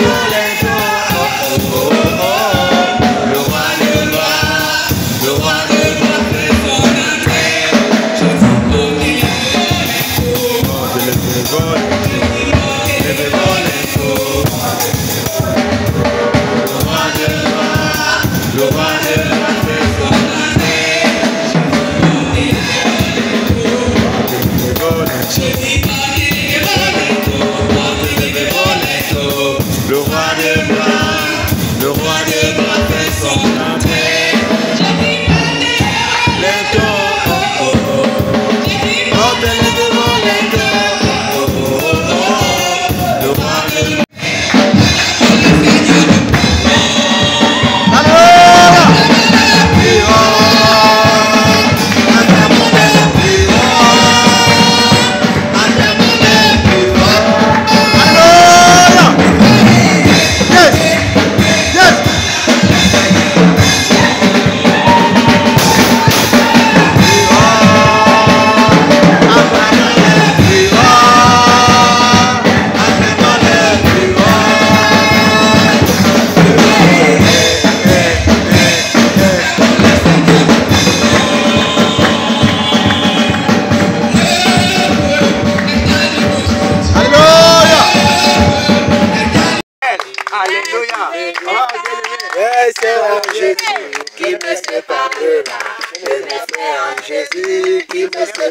Le roi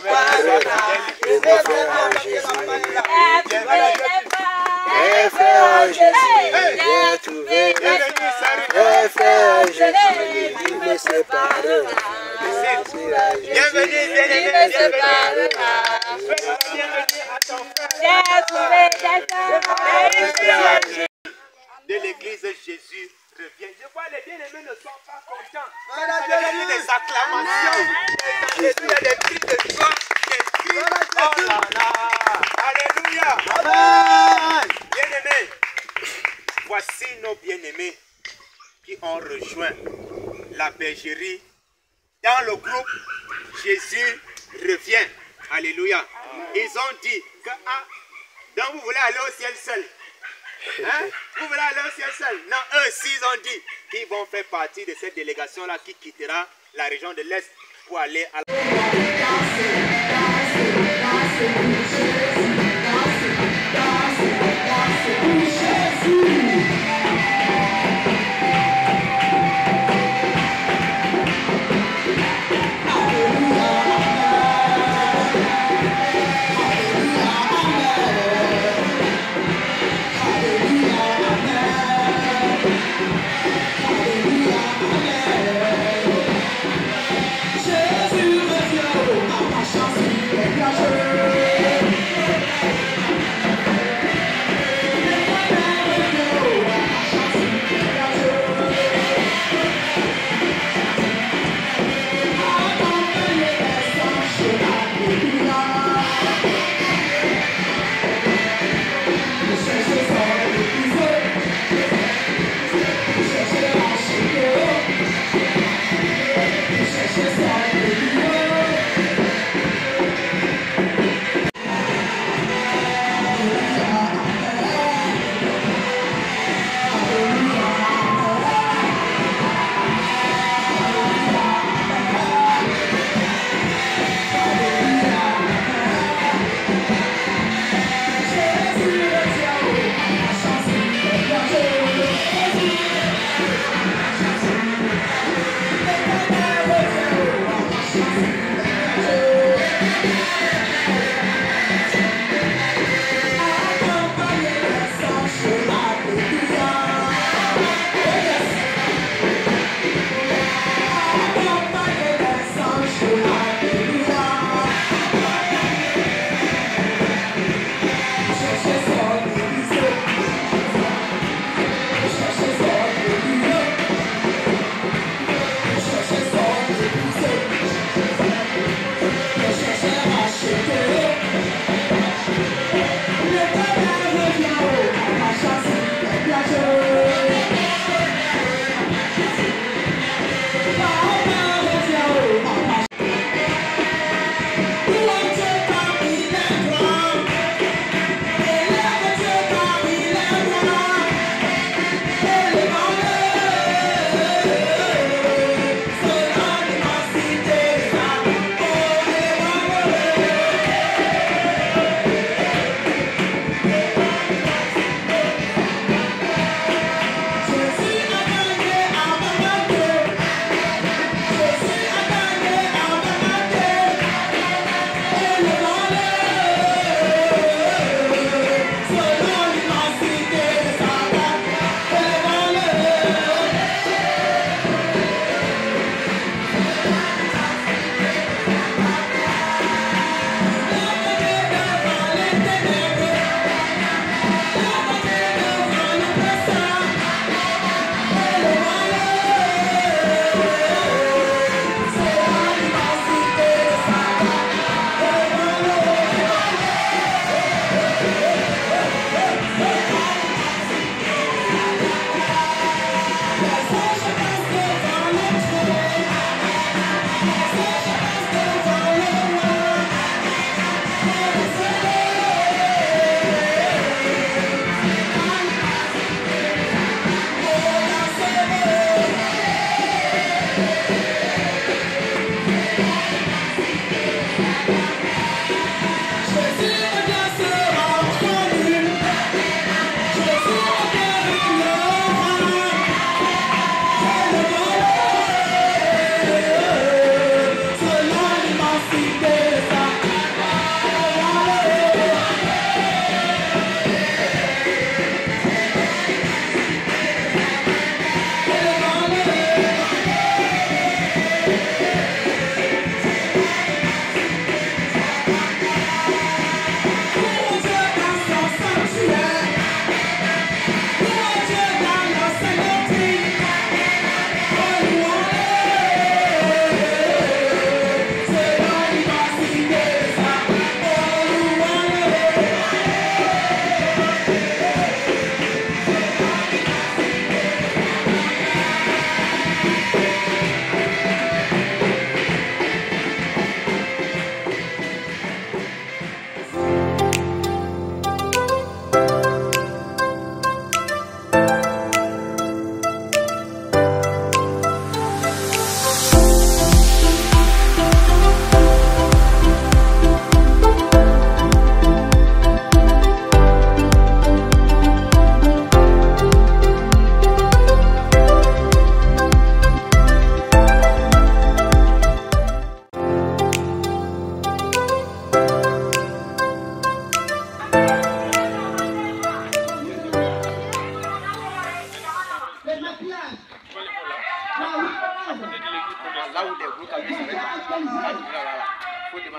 De l'église Jésus revient. Je vois les bien-aimés ne sont pas contents. Des acclamations. Jésus, il y a des cris de joie, des cris. Oh là là. Alléluia. Amen. Bien-aimés, voici nos bien-aimés qui ont rejoint la bergerie dans le groupe Jésus revient. Alléluia. Ils ont dit que donc vous voulez aller au ciel seul. Hein? Vous voulez aller au ciel seul? Non, eux aussi ils ont dit qu'ils vont faire partie de cette délégation-là qui quittera la région de l'Est pour aller à la...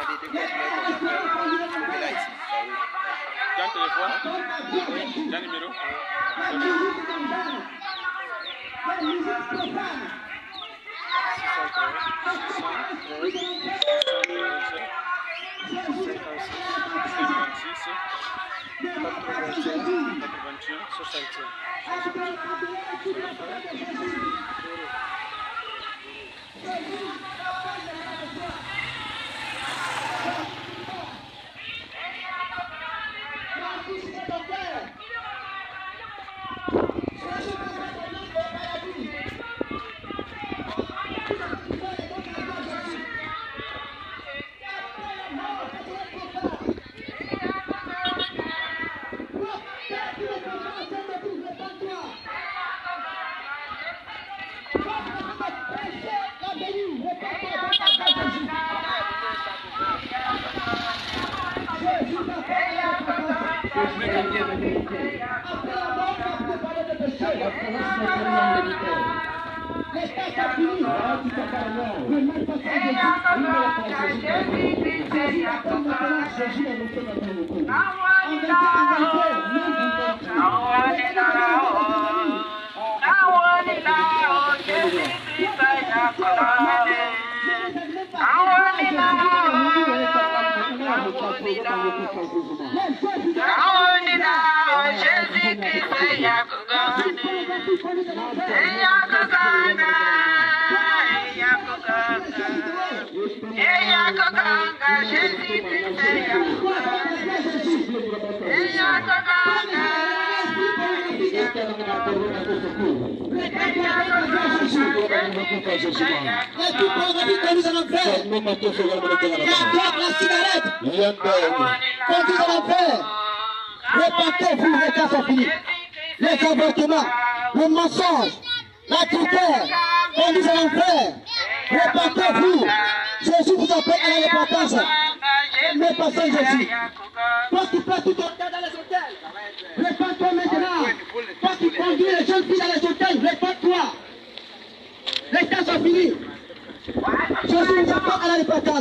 Repentez-vous, les cas sont finis. Les avortements, le mensonge, la tutelle, conduisez l'enfer. Repentez-vous. Jésus vous appelle à la repentance. Mais passez Jésus. Toi qui passes tout ton temps dans les hôtels, repends-toi maintenant. Toi qui conduis les jeunes filles dans les hôtels, repends-toi. Les temps sont finis. Jésus vous appelle à la repentance.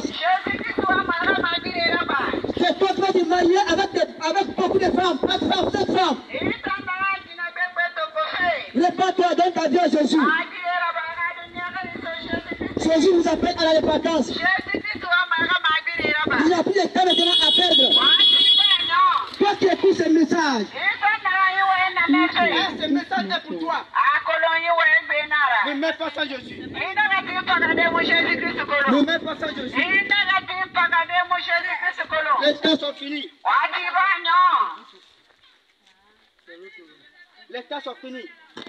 C'est toi qui vas te marier avec beaucoup de femmes, 4 femmes, 7 femmes. Repends-toi, donne ta vie à Jésus. Jésus vous appelle à la repentance. Il n'y a plus de temps maintenant à perdre. Toi qui écoutes ce message, ce message est pour toi. Ne mets pas ça Jésus. Ne mets pas ça Jésus. Les temps sont finis. Les temps sont finis.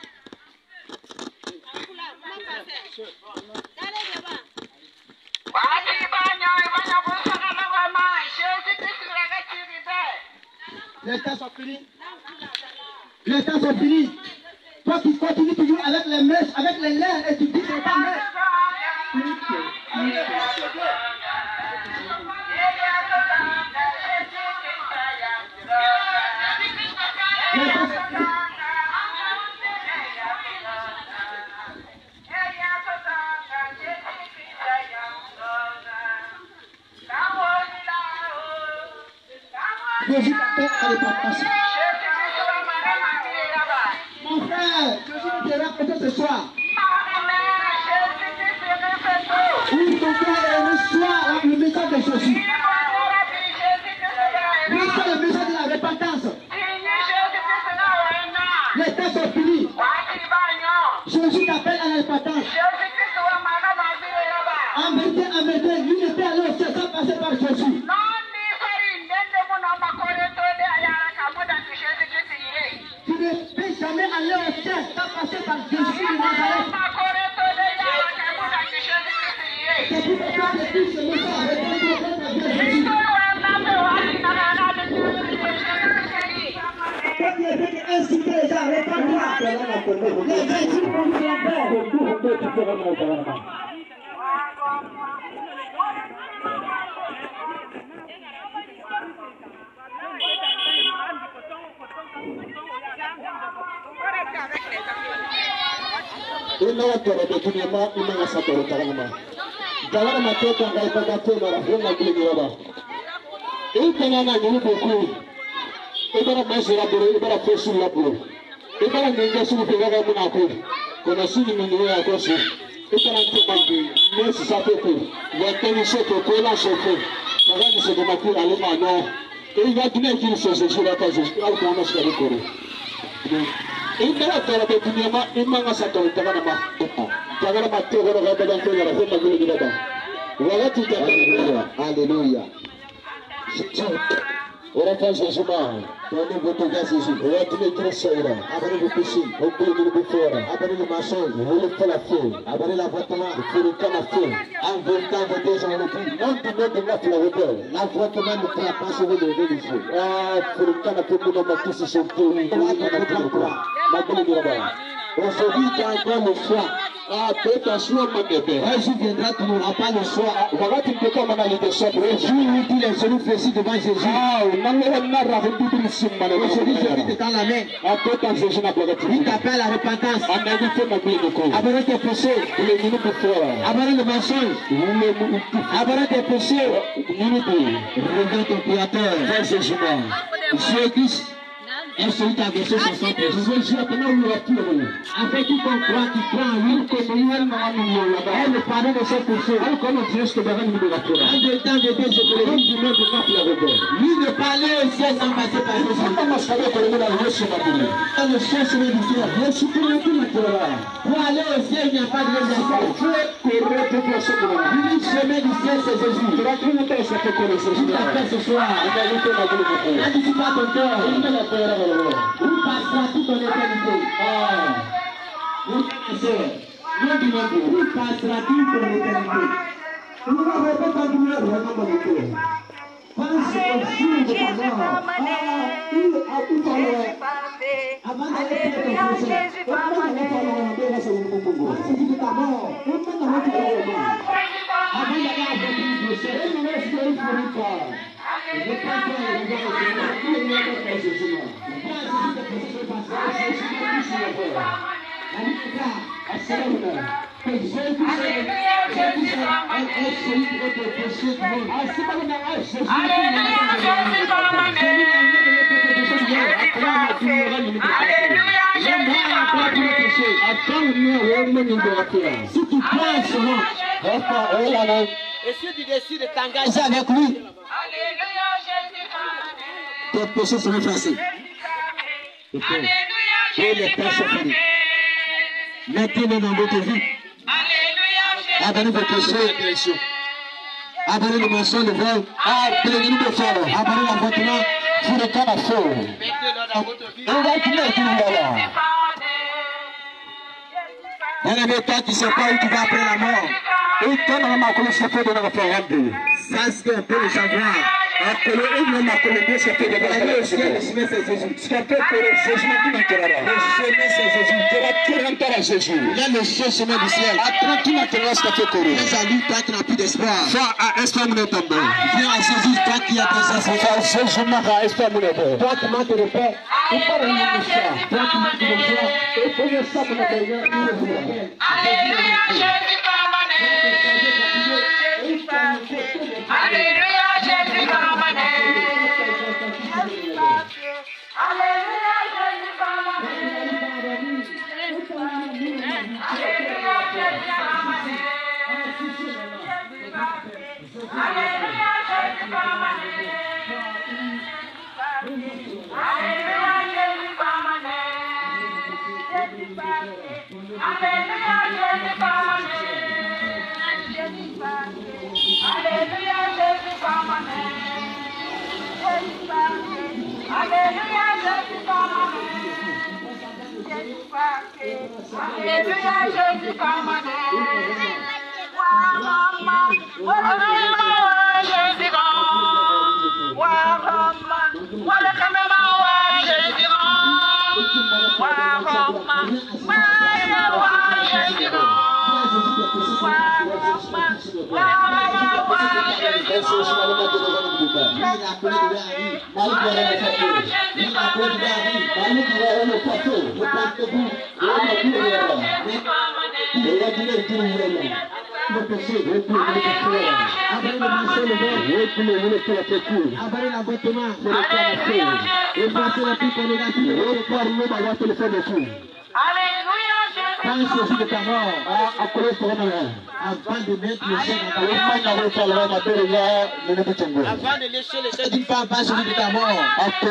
Les temps sont finis. Les temps sont finis. Toi qui continues toujours avec les mèches, avec les lèvres et tu dis que c'est pas mèche. Jésus t'appelle à repentance. Mon frère, Jésus te rappelle ce soir. Ouvre ton cœur et reçois le message de Jésus. Reçois le message de la repentance. Les temps sont finis. Jésus t'appelle à la repentance. En vérité, lui n'était allé au ciel sans passer par Jésus. Tu ne peux jamais aller au ciel sans passer par Jésus de Nazareth. C'est pour ça que Jésus se met à répondre à Jésus. Toi qui es venu inciter les gens, réponds-toi. Les Jésus vont nous l'enfer. Tagara mateka ngai pagate mara hona kile baba. Itana na ngulu boku. Ibara masira buru ibara fesu laburu. Ibara ninja sulu pega muna ko. Kona sulu ninja ya kosi. Itana ntumandi nesi sapeko. Yakeni soko kola soko. Magani soko makura alema no. Iba dine kiri sose shira kazo. Au kana shira koro. Itana tara be dunia ma imanga sato tagara ma. Tagara ma tegoro ga badan ko yara hona kile baba. Wakati tagara haleluya. Ora faz isso mal, quando eu vou tocar isso, eu tenho terceira, abre o piscina, o pelo do fora, abre o maçom, o olho pela fome, abre a volta lá, o furo cana fome, a volta vai deixar no fim, não tem medo na fila do pé, na volta mais no trapaço do furo, furo cana fome não vai se sentir, lá na fila, na fila do pé, o sorriso tá como sua. Peut-être un soir, mon bébé. Un jour viendra, tu n'auras pas le choix. Wakati mtoto manalite sobre. Un jour où tu les genoux fléchis devant Jésus. Aujourd'hui, Jésus est dans la main. Il t'appelle à la repentance. Abandonne tes péchés. Abandonne le mensonge. Abandonne tes péchés. Reviens ton Créateur. Jésus-Christ. Et celui qui a versé son sang pour nous. Afin qu'il comprenne, qu'il croit en lui, et le pardon de ses péchés. En temps de Dieu, je peux le dire, lui de parler au ciel sans passer par Jésus. Dans le ciel chemin du ciel. Pour aller au ciel, il n'y a pas de réservoir. L'unique chemin du ciel, c'est Jésus. Tu t'appelles ce soir. N'anticipe pas ton cœur. Où passera toute ton éternité? Où passera toute ton éternité? Nous n'avons pas continué à regarder mon cœur. Pense au jour de ta mort. Il a tout parlé. Avant d'aller faire ton procès, avant d'aller faire le Congo. C'est dit de ta mort. Avant d'aller à votre procès, il ne reste qu'une fois. Je pense que si tu prends ce nom, et si tu décides de t'engager avec lui, tes péchés seront effacés. Et les péchés sont finis. Mettez-les dans votre vie. Abandonnez vos péchés. Abandonnez le mensonge, le vol. Abandonnez le fer. Abandonnez l'avortement. Vous le cas à feu. Mettez-le dans votre vie. On va tout mettre là. Dans les méthodes, tu ne sais pas où tu vas après la mort. Et toi, on m'a connu ce fait de notre frère. Ça, c'est ce qu'on peut le savoir. Appelez une homme à Colombie, c'est fait de aller au ciel, le chemin c'est Jésus. Ce qu'on peut pour le chemin qui m'enterrera. Le chemin c'est Jésus. Tu vas tout rentrer à Jésus. Il y a le seul chemin du ciel. Après tout m'enterrera ce qu'on peut courir. Mais à lui, toi qui n'as plus d'espoir. Sois à espoir mon tombé. Viens à Jésus, toi qui as des espoirs. Jésus m'a à espoir mon tombé. Toi qui manques de paix, il faut revenir le soir. Toi qui manques de joie, il faut le soir pour l'intérieur. Alléluia, Jésus permanent. Alléluia, Jésus permanent. Alléluia, Jésus permanent. Alléluia, Jésus permanent. Alléluia, Jésus permanent. Alléluia, Jésus permanent. Alléluia, Jésus permanent. Alléluia, Jésus permanent. Alléluia, Jésus permanent. Alléluia, Jésus permanent. le péché. Avalez le mensonge, le vol. Avalez l'avortement, le réclamation. Effacez la plus pornographie, reparlez d'avoir téléphone de fou. Pense aussi de ta mort. Avant de mettre le chèque dans ta mort. Avant de lécher le chèque d'une femme, pense aussi de ta mort.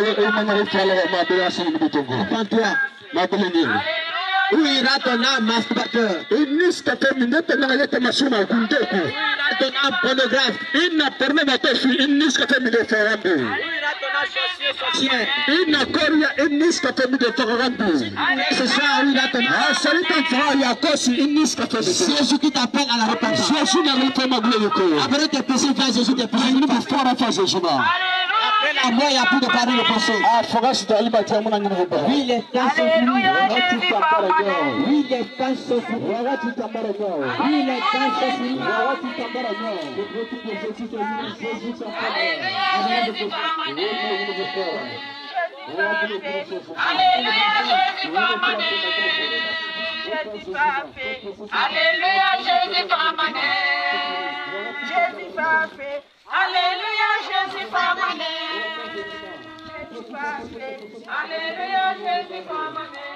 Avant toi. Où ira ton âme masturbateur? Où ira ton âme pornographe? Où ira ton âme sorcier? Ce soir, où ira ton âme? Jésus qui t'appelle à la repentance. Après tes péchés, viens Jésus te péchés. Après la mort, il n'y a plus de pardon de péché. Oui, les temps sont finis. Oui, les temps sont finis. Oui, les temps sont finis. Alléluia, Jésus permanent. Jésus parfait. Alléluia, Jésus permanent. Jésus parfait. Alléluia, Jésus permanent.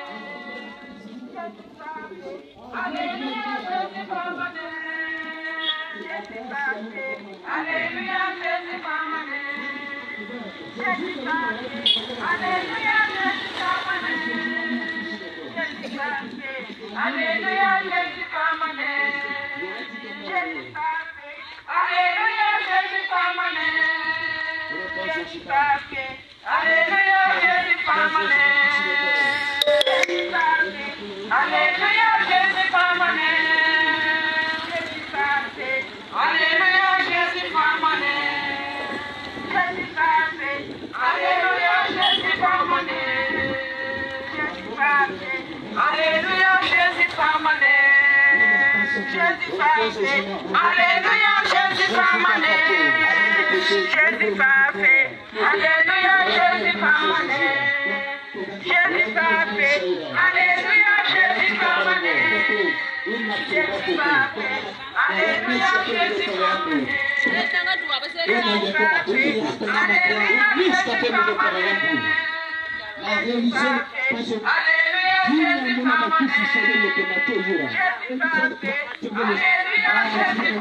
Alléluia, Jésus permanent. Jésus parfait. Alléluia, Jésus permanent. Jésus parfait. Alléluia, Jésus permanent. Jésus parfait. Alléluia, Jésus permanent. Jésus parfait. Alléluia, Jésus permanent. Jésus parfait. Alléluia, Jésus permanent. Jésus parfait. Alléluia, Jésus permanent. Jésus parfait. Alléluia, Jésus permanent. Jésus parfait. Alléluia, Jésus permanent. Jésus parfait. Alléluia, Jésus permanent. Jésus parfait. Alléluia, Jésus permanent. Jésus parfait. Alléluia, Jésus permanent. Jésus parfait. Alléluia, Jésus permanent. Jésus parfait. Alléluia, Jésus permanent. Jésus parfait. Alléluia, Jésus permanent. La religion, alléluia, Jésus permanent. Jésus parfait. Alléluia, Jésus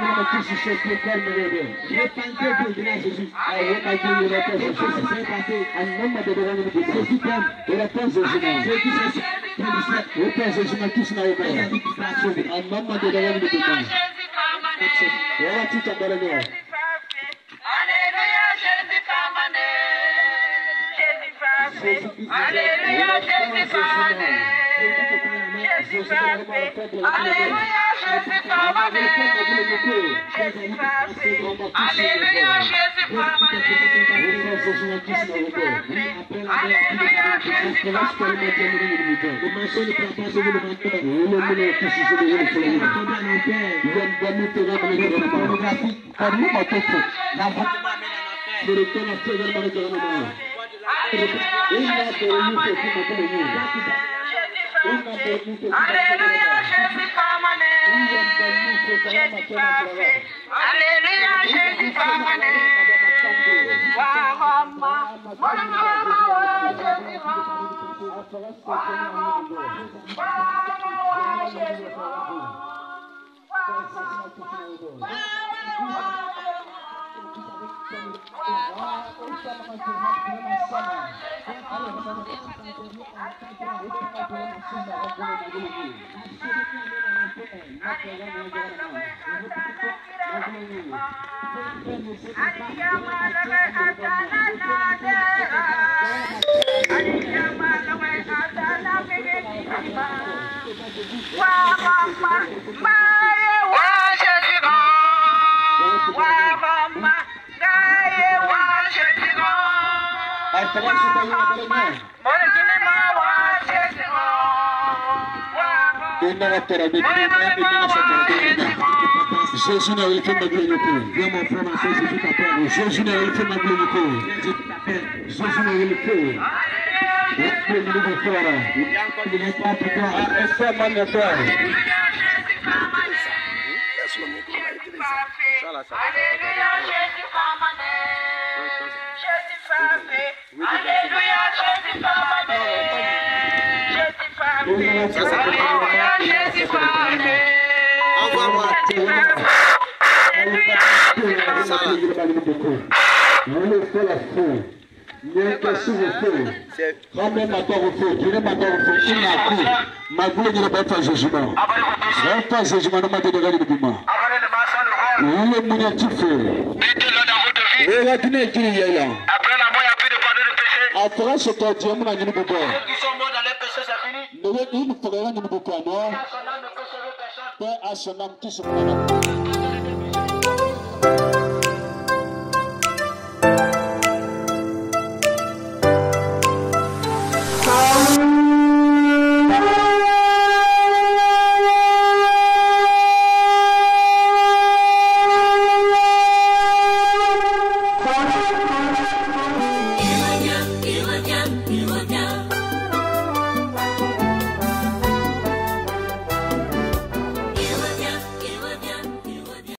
Alléluia, Jésus permanent. Jésus parfait. Alléluia, Jésus permanent. Jésus parfait. Alléluia, Jésus permanent. Jésus parfait. Alléluia, Jésus Alléluia, Jésus permanent. Jésus parfait. Alléluia, Jésus permanent. Jésus n'a rien fait ma glorifier. Viens mon frère, ma soeur, Jésus t'appelle. Jésus n'a rien fait ma glorifier. Jésus n'a rien fait. Il n'est pas plus tard. Alléluia, Jésus Famane. Jésus Famé. Alléluia, Jésus Famane. Jésus Famé. Alléluia, Jésus Famé. Envoie-moi. Alléluia, Jésus Famane. Bien que sur le feu, ramène ma part au feu, tirez ma part au feu, il m'a pris, ma boule ne va pas faire jugement. Va pas jugement, ne m'a donné le mouvement. Il est mon feu. Regarde, il est qui est là. Après la mort, il n'y a plus de pardon de péché. Après ce temps, Dieu m'a dit, Ceux qui sont morts dans les péchés, c'est fini. ne veut pas, non. Son âme ne peut sauver personne. Père à son âme qui se prend.